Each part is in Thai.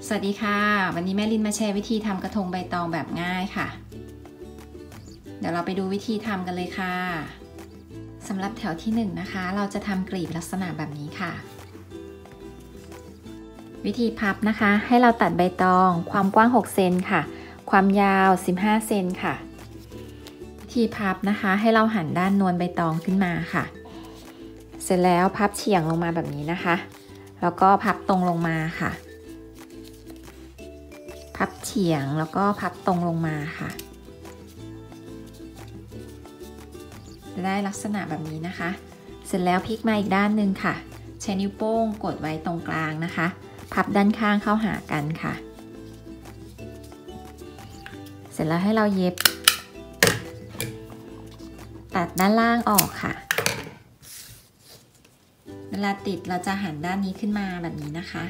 สวัสดีค่ะวันนี้แม่ลินมาแชร์วิธีทำกระทงใบตองแบบง่ายค่ะเดี๋ยวเราไปดูวิธีทำกันเลยค่ะสำหรับแถวที่1นะคะเราจะทำกลีบลักษณะแบบนี้ค่ะวิธีพับนะคะให้เราตัดใบตองความกว้าง6เซนค่ะความยาว15เซนค่ะวิธีพับนะคะให้เราหันด้านนวลใบตองขึ้นมาค่ะเสร็จแล้วพับเฉียงลงมาแบบนี้นะคะแล้วก็พับตรงลงมาค่ะพับเฉียงแล้วก็พับตรงลงมาค่ะจะได้ลักษณะแบบนี้นะคะเสร็จแล้วพลิกมาอีกด้านหนึ่งค่ะใช้นิ้วโป้งกดไว้ตรงกลางนะคะพับด้านข้างเข้าหากันค่ะเสร็จแล้วให้เราเย็บตัดด้านล่างออกค่ะเวลาติดเราจะหันด้านนี้ขึ้นมาแบบนี้นะคะ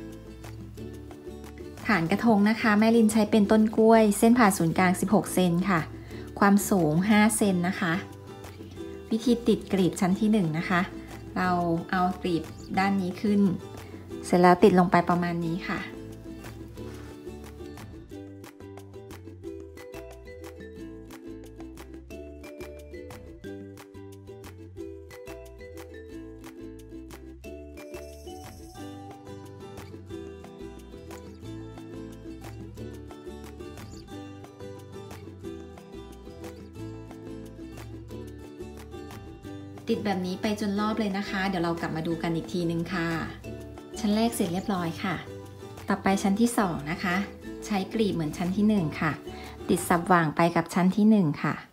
ฐานกระทงนะคะแม่ลินใช้เป็นต้นกล้วยเส้นผ่าศูนย์กลาง16เซนค่ะความสูง5เซนนะคะวิธีติดกลีบชั้นที่1นะคะเราเอากลีบด้านนี้ขึ้นเสร็จแล้วติดลงไปประมาณนี้ค่ะติดแบบนี้ไปจนรอบเลยนะคะเดี๋ยวเรากลับมาดูกันอีกทีนึงค่ะชั้นแรกเสร็จเรียบร้อยค่ะต่อไปชั้นที่2นะคะใช้กลีบเหมือนชั้นที่1ค่ะติดสับหว่างไปกับชั้นที่1ค่ะ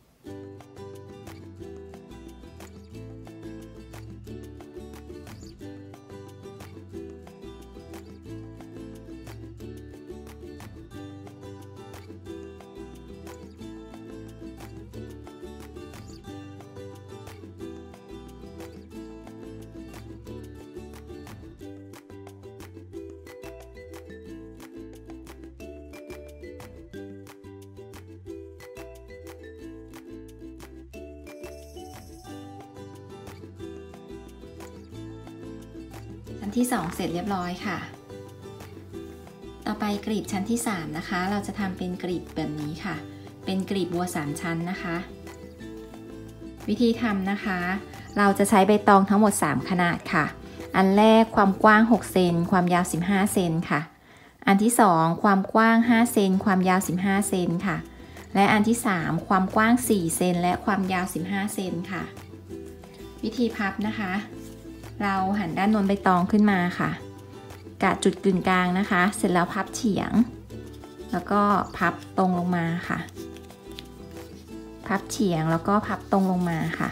ชั้นที่2เสร็จเรียบร้อยค่ะต่อไปกลีบชั้นที่3นะคะเราจะทำเป็นกลีบแบบนี้ค่ะเป็นกลีบบัว3ชั้นนะคะวิธีทำนะคะเราจะใช้ใบตองทั้งหมด3ขนาดค่ะอันแรกความกว้าง6เซนความยาว15เซนค่ะอันที่2ความกว้าง5เซนความยาว15เซนค่ะและอันที่3ความกว้าง4เซนและความยาว15เซนค่ะวิธีพับนะคะเราหันด้านนวลใบตองขึ้นมาค่ะกะจุดกึ่งกลางนะคะเสร็จแล้วพับเฉียงแล้วก็พับตรงลงมาค่ะพับเฉียงแล้วก็พับตรงลงมาค่ะ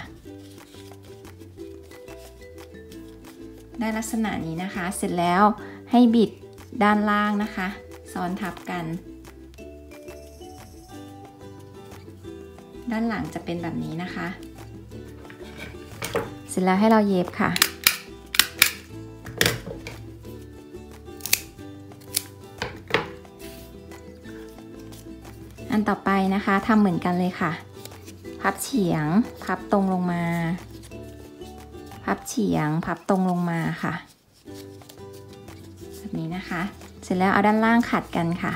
ได้ลักษณะนี้นะคะเสร็จแล้วให้บิดด้านล่างนะคะซ้อนทับกันด้านหลังจะเป็นแบบนี้นะคะเสร็จแล้วให้เราเย็บค่ะอันต่อไปนะคะทำเหมือนกันเลยค่ะพับเฉียงพับตรงลงมาพับเฉียงพับตรงลงมาค่ะแบบนี้นะคะเสร็จแล้วเอาด้านล่างขัดกันค่ะ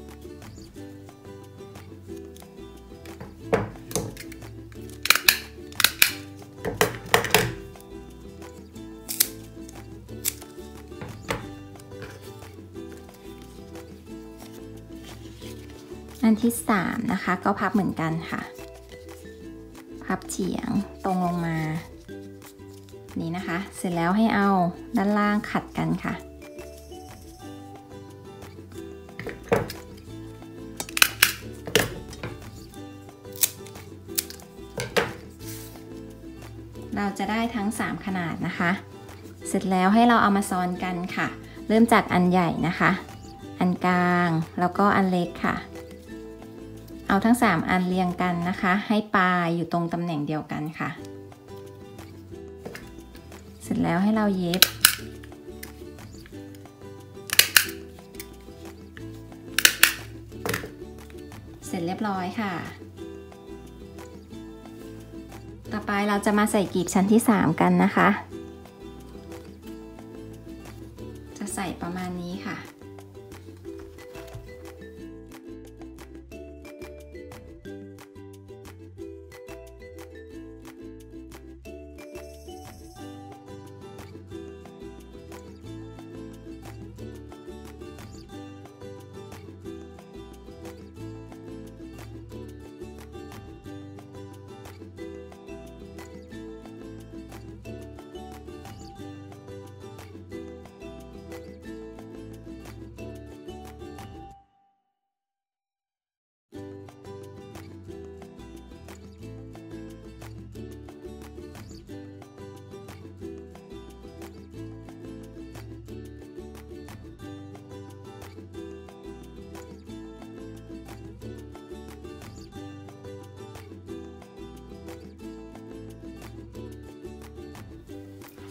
อันที่3นะคะก็พับเหมือนกันค่ะพับเฉียงตรงลงมานี่นะคะเสร็จแล้วให้เอาด้านล่างขัดกันค่ะเราจะได้ทั้ง3ขนาดนะคะเสร็จแล้วให้เราเอามาซ้อนกันค่ะเริ่มจากอันใหญ่นะคะอันกลางแล้วก็อันเล็กค่ะเอาทั้ง3อันเรียงกันนะคะให้ปลายอยู่ตรงตำแหน่งเดียวกันค่ะเสร็จแล้วให้เราเย็บเสร็จเรียบร้อยค่ะต่อไปเราจะมาใส่กลีบชั้นที่3กันนะคะ ใส่ประมาณนี้ค่ะ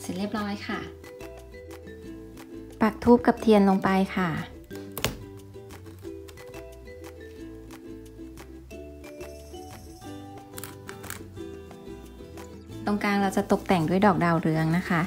เสร็จเรียบร้อยค่ะปักธูปกับเทียนลงไปค่ะตรงกลางเราจะตกแต่งด้วยดอกดาวเรืองนะคะ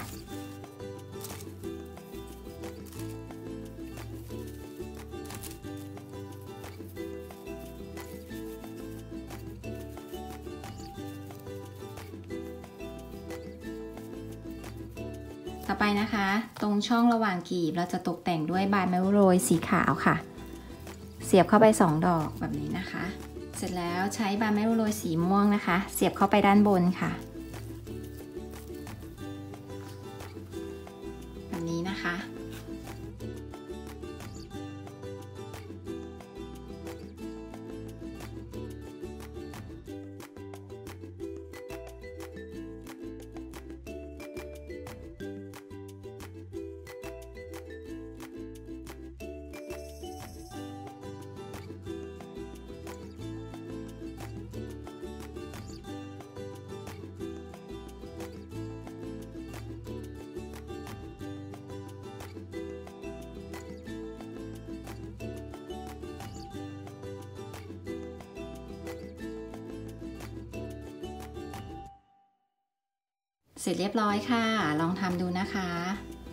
ต่อไปนะคะตรงช่องระหว่างกลีบเราจะตกแต่งด้วยใบไม้โรยสีขาวค่ะเสียบเข้าไป2ดอกแบบนี้นะคะเสร็จแล้วใช้ใบไม้โรยสีม่วงนะคะเสียบเข้าไปด้านบนค่ะแบบนี้นะคะเสร็จเรียบร้อยค่ะลองทำดูนะคะ